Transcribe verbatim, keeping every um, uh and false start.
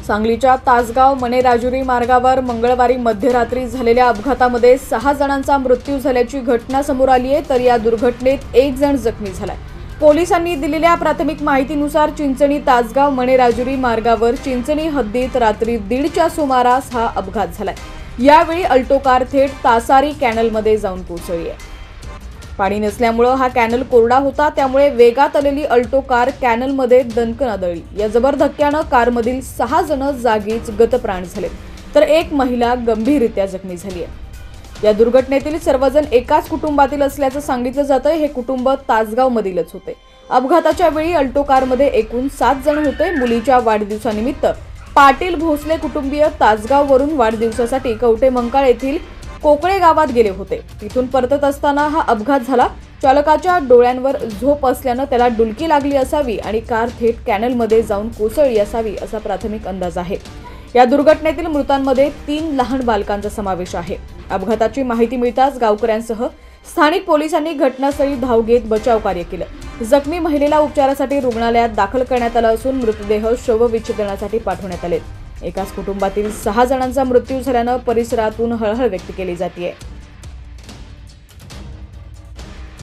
सांगलीच्या तासगाव मणेराजुरी मार्गावर मंगळवारी मध्यरात्री झालेल्या अपघातामध्ये सहा जणांचा मृत्यू झाल्याची घटना समोर आली आहे। तर या दुर्घटनेत एक जण जखमी झालाय। पोलिसांनी दिलेल्या प्राथमिक माहितीनुसार चिंचणी तासगाव मणेराजुरी मार्गावर चिंचणी हद्दीत रात्री दीडच्या सुमारास हा अपघात झालाय। यावेळी अल्टो कार थेट तासारी कॅनलमध्ये जाऊन कोसळली आहे। पाणी नसल्यामुळे हा कॅनल कोरडा होता, त्यामुळे वेगात आलेली अल्टो कार कॅनलमध्ये दणकन आदळली। या जबर धक्क्याने कारमधील सहा जण जागीच गतप्राण झाले, तर एक महिला गंभीररित्या जखमी झाली आहे। या दुर्घटनेतील सर्वजण एकाच कुटुंबातील असल्याचं सांगितलं जातं। हे कुटुंब तासगाव मधीलच होते। अपघाताच्या वेळी अल्टो कारमध्ये एकूण सात जण होते। मुलीच्या वाढदिवसानिमित्त पाटील भोसले कुटुंबीय तासगाववरून वाढदिवसासाठी कवठे मंकाळ येथील कोकळे गावात गेले होते। तिथून परतत असताना हा अपघात झाला। चालकाच्या डोळ्यांवर झोप असल्याने त्याला डुलकी लागली असावी आणि कार थेट कॅनलमध्ये जाऊन कोसळली असावी असा प्राथमिक अंदाज आहे। या दुर्घटनेतील मृतांमध्ये तीन लहान बालकांचा समावेश आहे। अपघाताची माहिती मिळताच गावकऱ्यांसह स्थानिक पोलिसांनी घटनास्थळी धाव घेत बचाव कार्य केलं। जखमी महिलेला उपचारासाठी रुग्णालयात दाखल करण्यात आलं असून मृतदेह शवविच्छेदनासाठी पाठवण्यात आले। एकाच कुटुंबातील सहा जणांचा मृत्यू झाल्यानं परिसरातून हळहळ व्यक्त केली जाते।